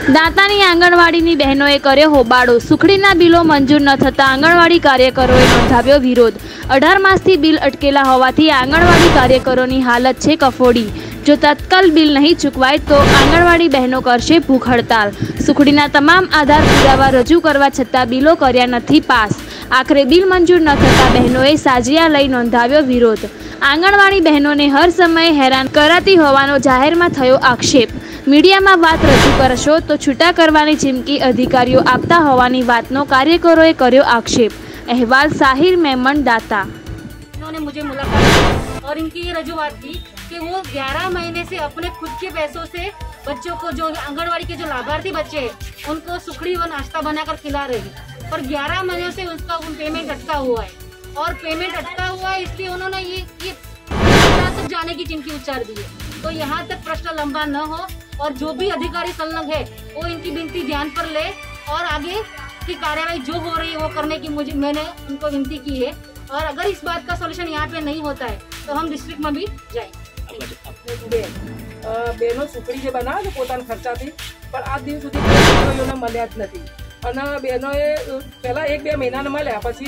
દાંતાની આંગણવાડીની બહેનોએ કર્યો હોબાળો। સુખડીના બિલો મંજૂર ન થતા આંગણવાડી કાર્યકરોએ નોંધાવ્યો વિરોધ। 18 માસથી બિલ અટકેલા હોવાથી આંગણવાડી કાર્યકરોની હાલત છે કફોડી। જો તત્કાલ બિલ નહીં ચૂકવાય તો આંગણવાડી બહેનો કરશે ભૂખ હડતાલ। સુખડીના તમામ આધાર પુરાવા રજૂ કરવા છતાં બિલો કર્યા નથી પાસ। આખરે બિલ મંજૂર ન થતા બહેનોએ સાજિયા લઈ નોંધાવ્યો વિરોધ। આંગણવાડી બહેનોને હર સમયે હેરાન કરાતી હોવાનો જાહેરમાં થયો આક્ષેપ। મીડિયામાં વાત રજૂ કરશો તો छूटा करवानी चिमकी अधिकारियों आपता होवानी बातनो कार्यकरोए कर्यो आक्षेप। अहवाल साहिर मेमन दाता। इन्होंने मुझे मुलाकात और इनकी ये रजूआत की कि वो 11 महीने से अपने खुद के पैसों से बच्चों को, जो आंगनवाड़ी के जो लाभार्थी बच्चे हैं, उनको सुखड़ी व नाश्ता बनाकर खिला रही है। पर 11 महीनों से उसका पेमेंट अटका हुआ है और पेमेंट अटका हुआ है इसलिए उन्होंने ये तक जाने की चिमकी उच्चार दी है। तो यहाँ तक प्रश्न लंबा न हो और जो भी अधिकारी संलग्न है वो इनकी विनती ध्यान पर ले और आगे की कार्यवाही जो हो रही है वो करने की मैंने उनको विनती की है। और अगर इस बात का सोल्यूशन यहाँ पे नहीं होता है तो हम डिस्ट्रिक्ट में भी जाएंगे। बहनों सुखड़ी जे बनावे ने पोताना खर्चाथी पण आज दिन सुधी बहनोने मळ्या ज नथी अने बहनोए पहेला 1-2 महीना मळ्या पछी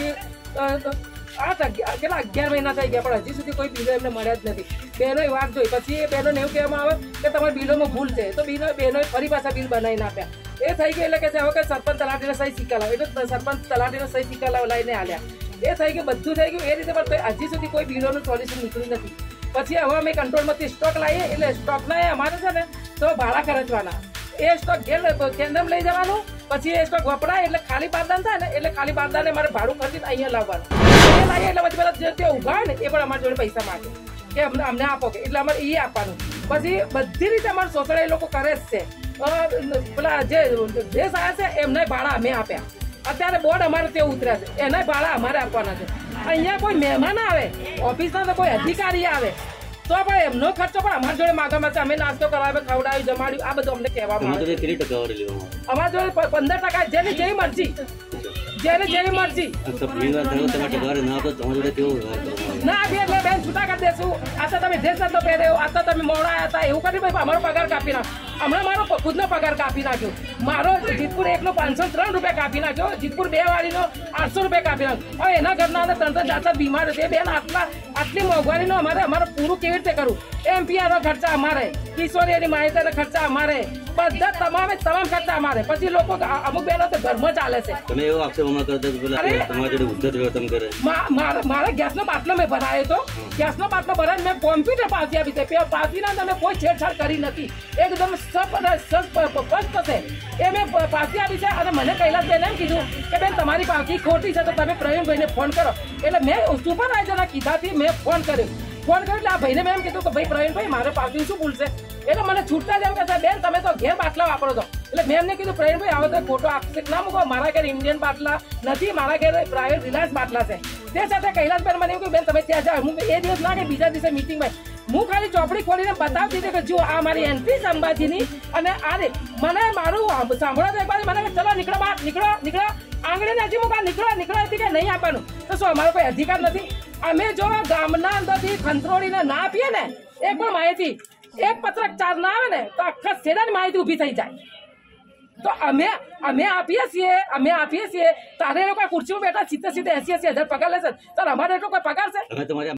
11 महीना थई गया पण हजी सुधी कोई बिलो एमने मळ्या ज नथी। बहनोए वाट जोई पछी बहनोने एवुं कहेवामां आवे के तमारी बिलोमां भूल छे तो बहनोए फरी पाछा बिल बनावीने आप्या। ए थई गयुं એટલે કે હવે સરપંચ તલાટીને સહી સિક્કા લાવો એટલે સરપંચ તલાટીને સહી સિક્કા લઈને આલ્યા। એ થઈ ગયું, બધું થઈ ગયું। એ રીતે પણ હજી સુધી કોઈ બિલોનું સોલ્યુશન નીકળ્યું નથી। પછી હવે અમે કંટ્રોલમાંથી સ્ટોક લાવીએ એટલે સ્ટોકના અમારે છે ને તો ભાડા ખર્ચવાના। એ સ્ટોક કેન્દ્રમાં લઈ જવાનું, પછી એ સ્ટોક વપરાય એટલે ખાલી બારદાન થાય ને એટલે ખાલી બારદાને મારે ભાડું ખર્ચીને અહીંયા લાવવાનું। એ લાવીએ એટલે પછી પેલા જે તે ઊભા હોય ને એ પણ અમારી જોડે પૈસા માગે કે અમને આપો કે એટલે અમારે એ આપવાનું। પછી બધી રીતે અમારે શોષણ એ લોકો કરે જ છે। પેલા જે દેશ આવ્યા છે એમને ભાડા અમે આપ્યા। અત્યારે બોર્ડ અમારે તે ઉતર્યા છે એના ભાડા અમારે આપવાના છે। અહીંયા કોઈ મહેમાન આવે, ઓફિસના તો કોઈ અધિકારી આવે તો પણ એમનો ખર્ચો પણ અમારી જોડે માગવામાં છે। અમે નાસ્તો કરાવે, ખવડાવ્યું, જમાડ્યું, આ બધું અમને કહેવામાં આવે। અમારી જોડે 15% જેની જેવી મરજી, જેને જેવી મરજી ના આપીએ એટલે બેન છૂટા કરી દેશું। આ તો તમે ડ્રેસ નતો પહેર્યો, આ તો તમે મોડા આવ્યા હતા એવું કરી ભાઈ અમારો પગાર કાપી નાખો। હમણાં મારો ખુદનો પગાર કાપી નાખ્યો। મારો જીતપુર એકનો 503 રૂપિયા કાપી નાખ્યો, જીતપુર 2 વાળીનો 800 રૂપિયા કાપી નાખ્યો। હવે એના ઘરના 3 જાતના બીમાર છે બેન। આટલી મોંઘવારીનો અમારે પૂરું કેવી રીતે કરવું? એમપીઆરનો ખર્ચા અમારે, કિશોરીની માહિતીના ખર્ચા અમારે, બધા તમામ ખર્ચા અમારે। પછી લોકો અમુક બહેનો તો ઘરમાં ચાલે છે। તમે એવો આક્ષેપ હમણાં કરતા કે પેલા તમારી જોડે ઉદ્ધત વર્તન કરે। મારે ગેસનો બાટલો મેં ભરાયો તો, ગેસનો બાટલો ભરાય મેં કોમ્પ્યુટર પાછી આપી છે। પાછીના તમે કોઈ છેડછાડ કરી નથી, એકદમ સ્પષ્ટ છે એ મેં પાછી આપી છે। અને મને કૈલાસબેન એમ કીધું કે બેન તમારી પાછી ખોટી છે તો તમે પ્રવીણભાઈને ફોન કરો। એટલે મેં સુપરવાઇઝરના કીધાથી મેં ફોન કર્યો એટલે આ ભાઈને મેં એમ કીધું કે ભાઈ પ્રવીણભાઈ મારે પાછી શું ભૂલશે? એટલે મને છૂટતા જ એમ કે બેન તમે તો ઘેર બાટલા વાપરો છો। એટલે મેં એમને કીધું પ્રવીણભાઈ આવો તો ખોટો આક્ષેપ ના મૂકો, મારા ઘેર ઇન્ડિયન બાટલા નથી, મારા ઘેર પ્રાઇવેટ રિલાયન્સ બાટલા છે। તે સાથે કૈલાસબેન મને એમ કહ્યું બેન તમે ત્યાં જાઓ। હું એ દિવસ ના કે બીજા દિવસે મિટિંગમાં હું ખાલી ચોપડી ખોલીને બતાવતી હતી કે જો આ મારી એન્ટ્રી છે અંબાજીની અને આ મને મારું સાંભળો તો એક બાજુ મને ચલો નીકળો બહાર, નીકળો આંગળીને હજી મૂકા, નીકળો હતી કે નહીં આપવાનું? તો શું અમારો કોઈ અધિકાર નથી? અમે જો ગામના અંદરથી ખંતરોડીને ના આપીએ ને એક પણ માહિતી, એક પત્રક ચાર્જ ના આવે ને તો આખા શેરાની માહિતી ઊભી થઈ જાય। તો અમે આપીએ છીએ તારે લોકો ખુરશીમાં બેઠા 70-80 હજાર પગાર લેશે, તો અમારે એટલો કોઈ પગાર છે?